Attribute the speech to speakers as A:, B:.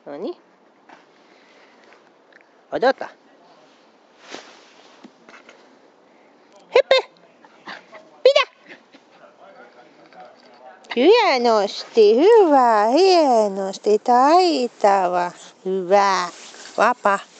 A: No niin. Odota. Hyppy! Pidä! Hienosti, hyvä, hienosti, taitava, hyvä, vapaa.